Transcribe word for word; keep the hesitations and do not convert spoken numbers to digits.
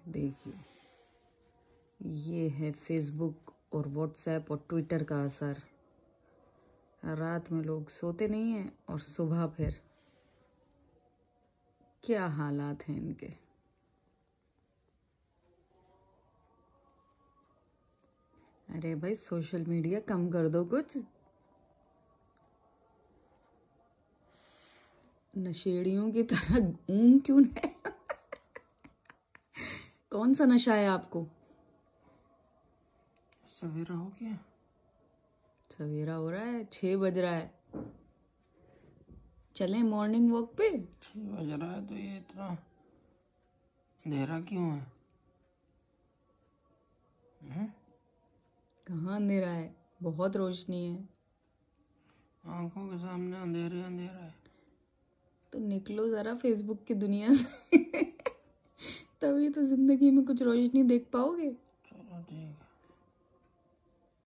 देखिए, ये है फेसबुक और व्हाट्सएप और ट्विटर का असर। रात में लोग सोते नहीं हैं और सुबह फिर क्या हालात हैं इनके। अरे भाई, सोशल मीडिया कम कर दो कुछ। नशेड़ियों की तरह ऊँग क्यों है? कौन सा नशा है आपको? सवेरा हो गया? सवेरा हो रहा है, छह बज रहा है। चलें मॉर्निंग वॉक पे? छः बज रहा है तो ये इतना अंधेरा क्यों है? हैं? कहाँ अंधेरा है, बहुत रोशनी है। आंखों के सामने अंधेरे अंधेरा है। तो निकलो जरा फेसबुक की दुनिया से। तभी तो जिंदगी में कुछ रोशनी देख पाओगे। चलो ठीक है।